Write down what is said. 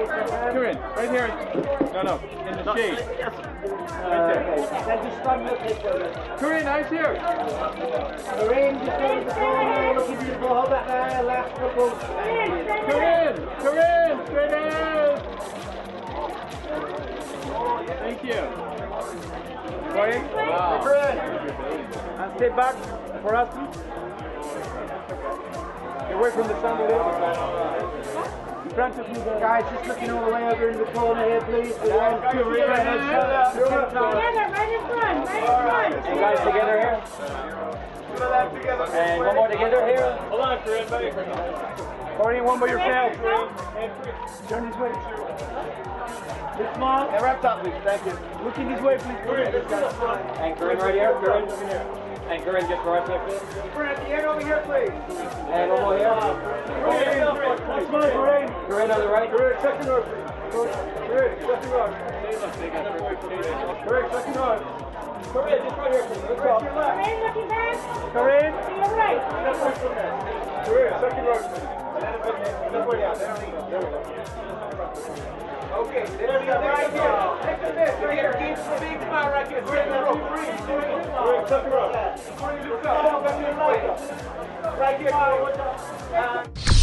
Corinne, right here. No, in the shade. Right there. Corinne, eyes here. Corinne, just go to the corner, look at you, hold that there, left couple. Corinne, straight ahead. Thank you. Corinne, wow. Corinne, and stay back for us. Get away from the sun a little. In front of you guys, just looking all the way over in the corner here, please. Together, right in front. And guys, together here. And one more together here. Hold on, Corinne, buddy. Corinne, one by yourself. Turn this way. This small. And wrap up, please. Thank you. Looking this way, please. And Corinne right here. Corinne. And Corinne, just right there, please. Corinne, at the end over here, please. And one more here. Corinne, smile, Corinne. Corinne on the right. Corinne, second row, please. Corinne, second row. Corinne, second row. Corinne, just right here, please. Corinne, looking back. Corinne. To your right. Corinne, second row, please. There we go. Okay, there we go, right here. Take the miss, right here. Keep the big smile right here. Corinne, second row. Right here.